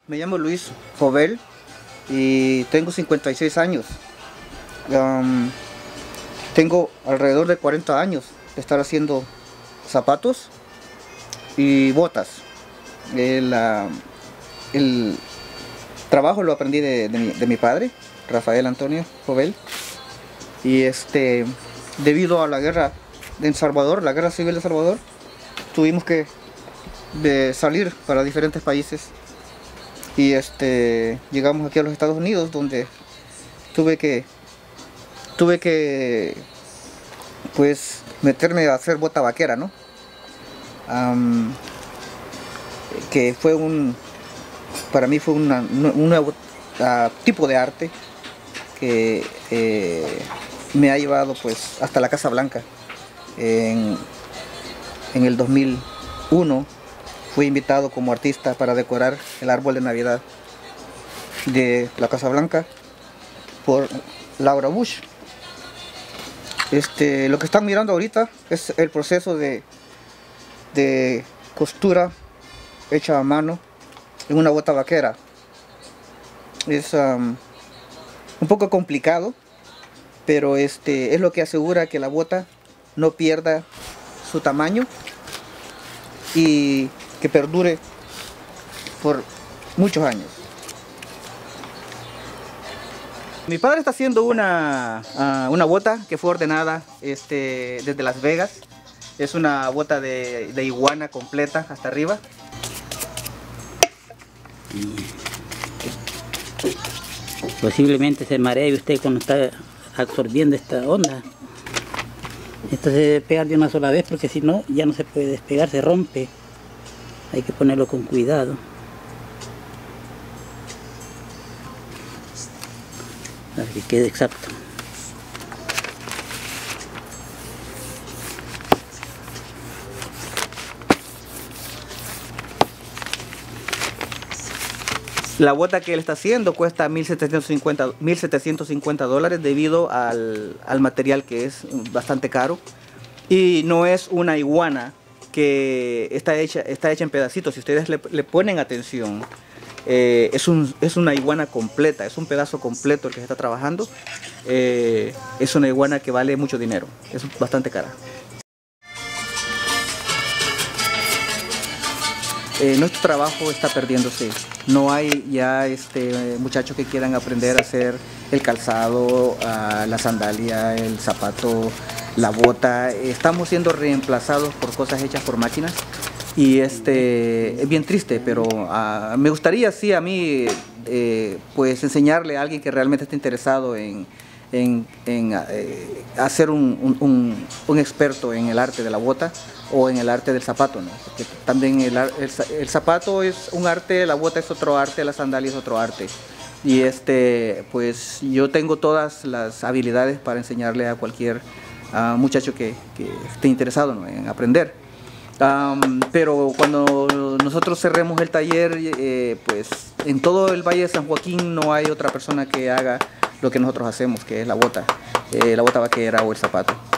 Me llamo Luis Jovel y tengo 56 años. Tengo alrededor de 40 años de estar haciendo zapatos y botas. El trabajo lo aprendí de mi padre, Rafael Antonio Jovel. Y debido a la guerra de El Salvador, la guerra civil de El Salvador, tuvimos que salir para diferentes países. Y llegamos aquí a los Estados Unidos, donde tuve que pues meterme a hacer bota vaquera, ¿no? Que fue para mí fue un nuevo tipo de arte que me ha llevado pues hasta la Casa Blanca. En el 2001 fui invitado como artista para decorar el árbol de Navidad de la Casa Blanca por Laura Bush. Lo que están mirando ahorita es el proceso de costura hecha a mano en una bota vaquera. Es un poco complicado, pero es lo que asegura que la bota no pierda su tamaño y que perdure por muchos años. Mi padre está haciendo una bota que fue ordenada desde Las Vegas. Es una bota de iguana completa hasta arriba. Posiblemente se maree usted cuando está absorbiendo esta onda. Esto se debe pegar de una sola vez porque si no ya no se puede despegar, se rompe. Hay que ponerlo con cuidado. Para que quede exacto. La bota que él está haciendo cuesta $1,750 debido al material, que es bastante caro, y no es una iguana que está hecha en pedacitos. Si ustedes le ponen atención, es una iguana completa, es un pedazo completo el que se está trabajando. Es una iguana que vale mucho dinero, es bastante cara. Nuestro trabajo está perdiéndose. No hay ya muchachos que quieran aprender a hacer el calzado, la sandalia, el zapato, la bota. Estamos siendo reemplazados por cosas hechas por máquinas y es bien triste, pero me gustaría, sí, a mí pues enseñarle a alguien que realmente esté interesado en hacer un experto en el arte de la bota o en el arte del zapato, ¿no? Porque también el zapato es un arte, la bota es otro arte, la sandalia es otro arte. Y pues yo tengo todas las habilidades para enseñarle a cualquier muchacho que esté interesado, ¿no?, en aprender. Pero cuando nosotros cerremos el taller, pues en todo el Valle de San Joaquín no hay otra persona que haga lo que nosotros hacemos, que es la bota vaquera o el zapato.